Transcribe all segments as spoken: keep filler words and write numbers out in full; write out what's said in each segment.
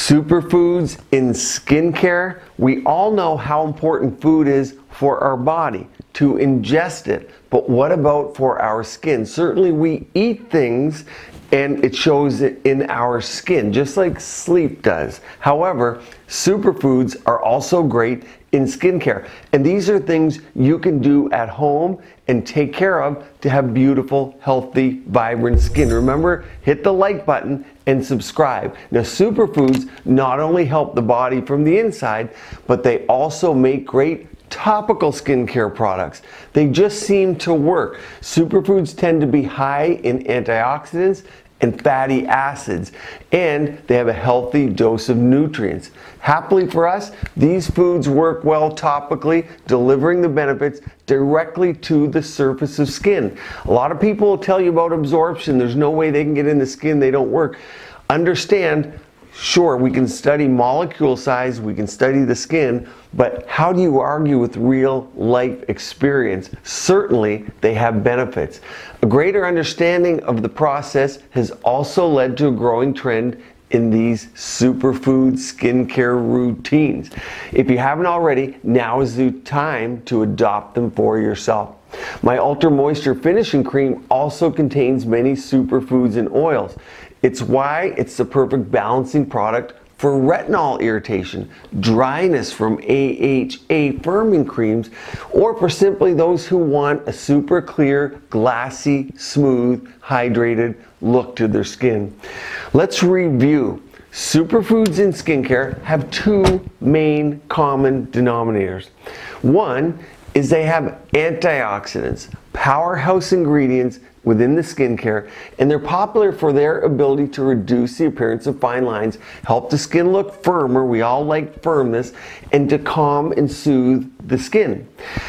Superfoods in skincare. We all know how important food is for our body, to ingest it. But what about for our skin? Certainly we eat things and it shows it in our skin, just like sleep does. However, superfoods are also great in skincare. And these are things you can do at home and take care of to have beautiful, healthy, vibrant skin. Remember, hit the like button and subscribe. Now, superfoods not only help the body from the inside, but they also make great topical skincare products. They just seem to work. Superfoods tend to be high in antioxidants and fatty acids, and they have a healthy dose of nutrients. Happily for us, these foods work well topically, delivering the benefits directly to the surface of skin. A lot of people will tell you about absorption. There's no way they can get in the skin, they don't work. Understand, sure, we can study molecule size, we can study the skin, but how do you argue with real life experience? Certainly, they have benefits. A greater understanding of the process has also led to a growing trend in these superfood skincare routines. If you haven't already, now is the time to adopt them for yourself. My Ultra Moisture Finishing Cream also contains many superfoods and oils. It's why it's the perfect balancing product for retinol irritation, dryness from A H A firming creams, or for simply those who want a super clear, glassy, smooth, hydrated look to their skin. Let's review. Superfoods in skincare have two main common denominators. One is they have antioxidants, powerhouse ingredients within the skincare, and they're popular for their ability to reduce the appearance of fine lines, help the skin look firmer, we all like firmness, and to calm and soothe the skin.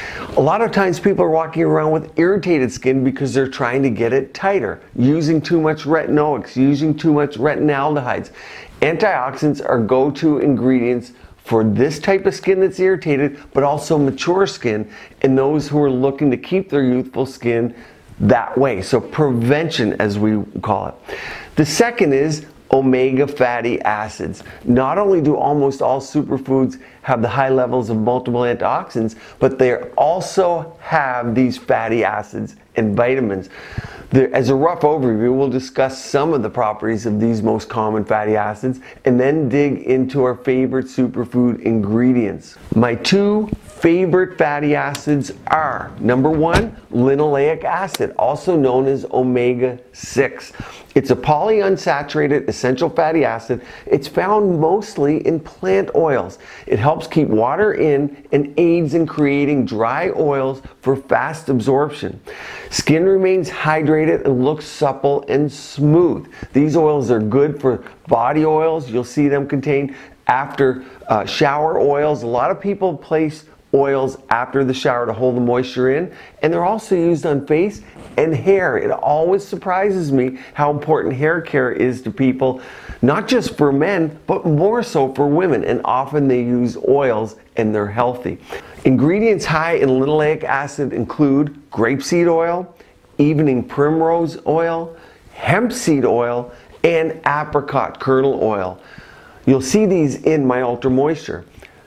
A lot of times people are walking around with irritated skin because they're trying to get it tighter, using too much retinoics, using too much retinaldehydes. Antioxidants are go-to ingredients for this type of skin that's irritated, but also mature skin, and those who are looking to keep their youthful skin that way. So prevention, as we call it. The second is omega fatty acids. Not only do almost all superfoods have the high levels of multiple antioxidants, but they also have these fatty acids and vitamins. There, as a rough overview, we'll discuss some of the properties of these most common fatty acids and then dig into our favorite superfood ingredients. My two favorite fatty acids are, number one, linoleic acid, also known as omega six. It's a polyunsaturated essential fatty acid. It's found mostly in plant oils. It helps keep water in and aids in creating dry oils for fast absorption. Skin remains hydrated and looks supple and smooth. These oils are good for body oils. You'll see them contained after uh, shower oils. A lot of people place oils after the shower to hold the moisture in, and they're also used on face and hair. It always surprises me how important hair care is to people, not just for men, but more so for women, and often they use oils and they're healthy. Ingredients high in linoleic acid include grapeseed oil, evening primrose oil, hemp seed oil, and apricot kernel oil. You'll see these in my Ultra Moisture.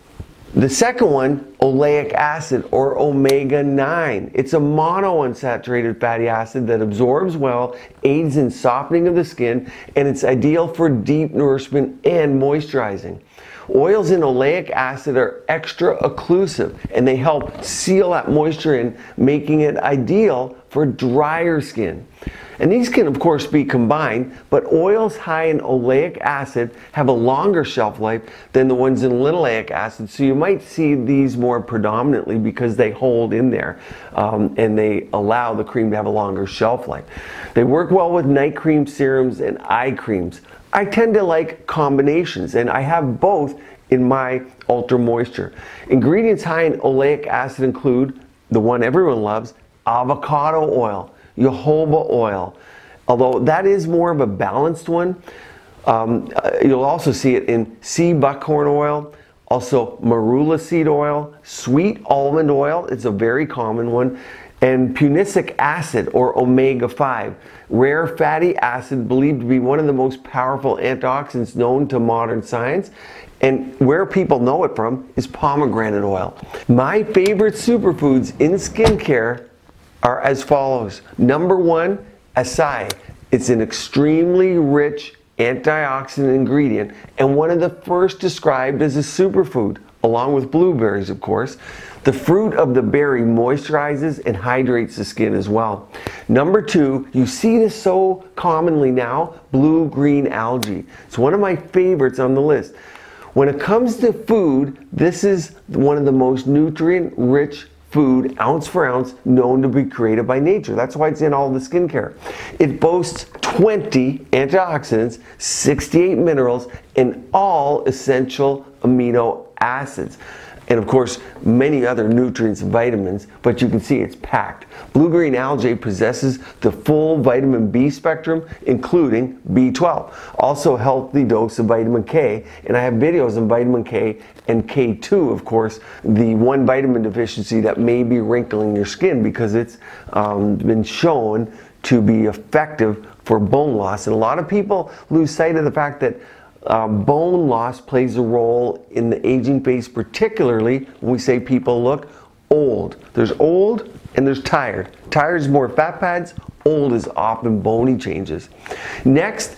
The second one, oleic acid or omega nine. It's a monounsaturated fatty acid that absorbs well, aids in softening of the skin, and it's ideal for deep nourishment and moisturizing. Oils in oleic acid are extra occlusive, and they help seal that moisture in, making it ideal for drier skin. And these can of course be combined, but oils high in oleic acid have a longer shelf life than the ones in linoleic acid, so you might see these more predominantly because they hold in there um, and they allow the cream to have a longer shelf life. They work well with night cream serums and eye creams. I tend to like combinations, and I have both in my Ultra Moisture. Ingredients high in oleic acid include the one everyone loves, avocado oil, jojoba oil. Although that is more of a balanced one, um, uh, you'll also see it in sea buckhorn oil, also marula seed oil, sweet almond oil, it's a very common one, And punicic acid, or omega five, rare fatty acid believed to be one of the most powerful antioxidants known to modern science. And where people know it from is pomegranate oil. My favorite superfoods in skincare are as follows. Number one, acai. It's an extremely rich antioxidant ingredient and one of the first described as a superfood, along with blueberries, of course. The fruit of the berry moisturizes and hydrates the skin as well. Number two, you see this so commonly now, blue-green algae. It's one of my favorites on the list. When it comes to food, this is one of the most nutrient-rich food, ounce for ounce, known to be created by nature. That's why it's in all the skincare. It boasts twenty antioxidants, sixty-eight minerals, and all essential amino acids. And of course, many other nutrients and vitamins, but you can see it's packed. Blue-green algae possesses the full vitamin B spectrum, including B twelve. Also a healthy dose of vitamin K, and I have videos on vitamin K and K two, of course, the one vitamin deficiency that may be wrinkling your skin because it's um, been shown to be effective for bone loss. And a lot of people lose sight of the fact that Um, bone loss plays a role in the aging face, particularly when we say people look old. There's old and there's tired. Tired is more fat pads, old is often bony changes. Next,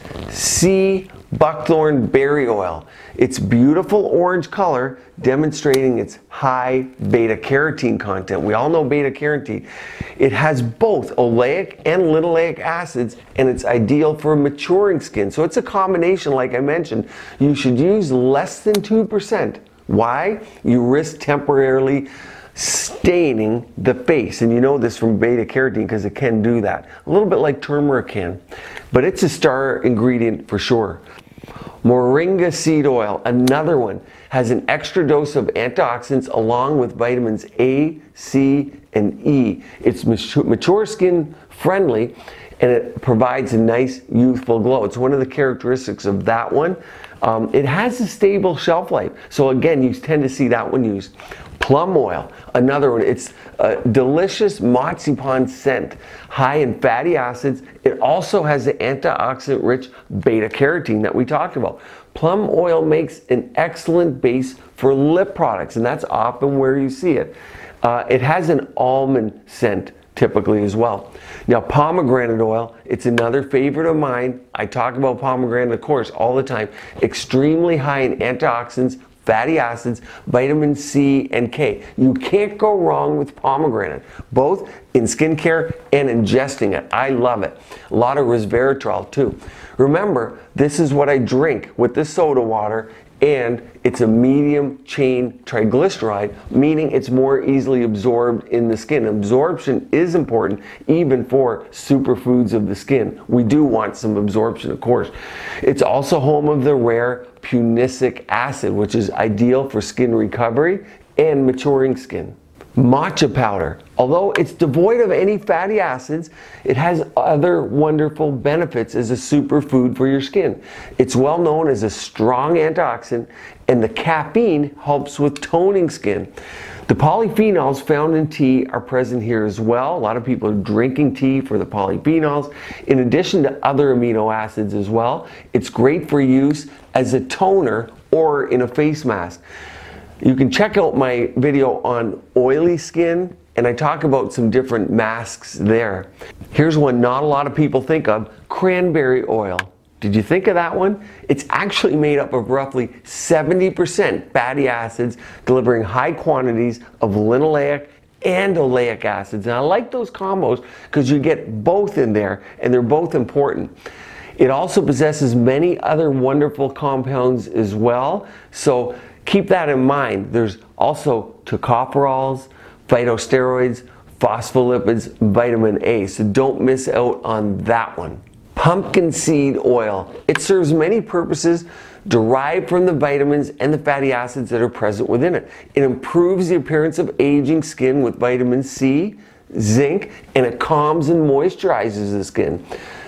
sea buckthorn berry oil. It's beautiful orange color, demonstrating its high beta carotene content. We all know beta carotene. It has both oleic and linoleic acids, and it's ideal for maturing skin. So it's a combination, like I mentioned. You should use less than two percent. Why? You risk temporarily staining the face, and you know this from beta carotene because it can do that. A little bit like turmeric can, but it's a star ingredient for sure. Moringa seed oil, another one, has an extra dose of antioxidants along with vitamins A, C, and E. It's mature skin friendly, and it provides a nice youthful glow. It's one of the characteristics of that one. Um, it has a stable shelf life, so again, you tend to see that one used. Plum oil, another one. It's a delicious marzipan scent, high in fatty acids. It also has the antioxidant-rich beta carotene that we talked about. Plum oil makes an excellent base for lip products, and that's often where you see it. Uh, it has an almond scent typically as well. Now, pomegranate oil, it's another favorite of mine. I talk about pomegranate, of course, all the time. Extremely high in antioxidants, fatty acids, vitamin C and K. You can't go wrong with pomegranate, both in skincare and ingesting it. I love it. A lot of resveratrol too. Remember, this is what I drink with this soda water, and it's a medium chain triglyceride, meaning it's more easily absorbed in the skin. Absorption is important even for superfoods of the skin. We do want some absorption, of course. It's also home of the rare punicic acid, which is ideal for skin recovery and maturing skin. Matcha powder, although it's devoid of any fatty acids, it has other wonderful benefits as a superfood for your skin. It's well known as a strong antioxidant, and the caffeine helps with toning skin. The polyphenols found in tea are present here as well. A lot of people are drinking tea for the polyphenols, in addition to other amino acids as well. It's great for use as a toner or in a face mask. You can check out my video on oily skin, and I talk about some different masks there. Here's one not a lot of people think of, cranberry oil. Did you think of that one? It's actually made up of roughly seventy percent fatty acids, delivering high quantities of linoleic and oleic acids. And I like those combos because you get both in there, and they're both important. It also possesses many other wonderful compounds as well, so keep that in mind. There's also tocopherols, phytosteroids, phospholipids, vitamin A, so don't miss out on that one. Pumpkin seed oil. It serves many purposes derived from the vitamins and the fatty acids that are present within it. It improves the appearance of aging skin with vitamin C, zinc, and it calms and moisturizes the skin.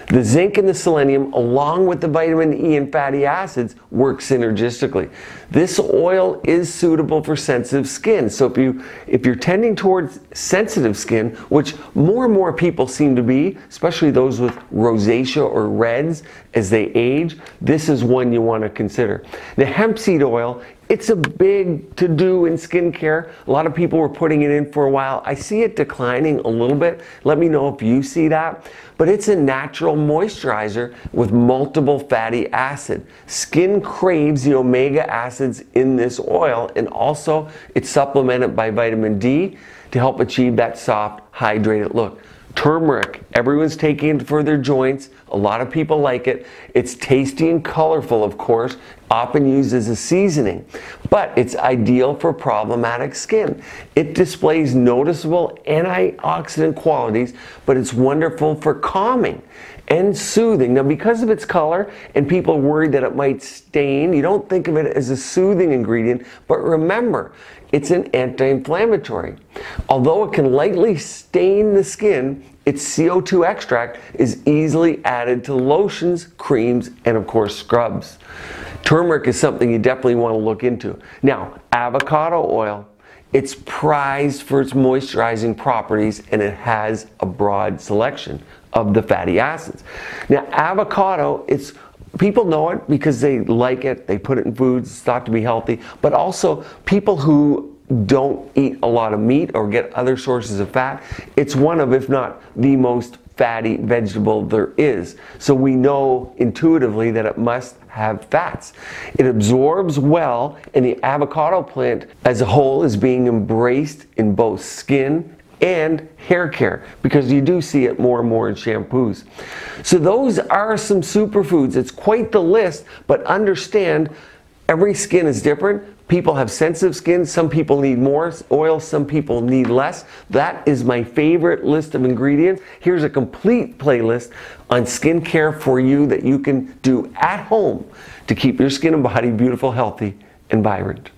The zinc and the selenium, along with the vitamin E and fatty acids, work synergistically. This oil is suitable for sensitive skin. So if, you, if you're tending towards sensitive skin, which more and more people seem to be, especially those with rosacea or reds as they age, this is one you want to consider. The hemp seed oil, it's a big to-do in skincare. A lot of people were putting it in for a while. I see it declining a little bit. Let me know if you see that. But it's a natural moisturizer with multiple fatty acid. Skin craves the omega acids in this oil, and also it's supplemented by vitamin D to help achieve that soft, hydrated look. Turmeric, everyone's taking it for their joints. A lot of people like it. It's tasty and colorful, of course, often used as a seasoning, but it's ideal for problematic skin. It displays noticeable antioxidant qualities, but it's wonderful for calming and soothing. Now, because of its color and people are worried that it might stain, you don't think of it as a soothing ingredient, but remember, it's an anti-inflammatory. Although it can lightly stain the skin, its C O two extract is easily added to lotions, creams, and of course scrubs. Turmeric is something you definitely want to look into. Now, avocado oil, it's prized for its moisturizing properties, and it has a broad selection of the fatty acids. Now, avocado, it's people know it because they like it, they put it in foods, it's thought to be healthy, but also people who don't eat a lot of meat or get other sources of fat, it's one of, if not the most fatty vegetable there is. So we know intuitively that it must have fats. It absorbs well, and the avocado plant as a whole is being embraced in both skin and hair care, because you do see it more and more in shampoos. So those are some superfoods. It's quite the list, but understand every skin is different. People have sensitive skin. Some people need more oil, some people need less. That is my favorite list of ingredients. Here's a complete playlist on skincare for you that you can do at home to keep your skin and body beautiful, healthy, and vibrant.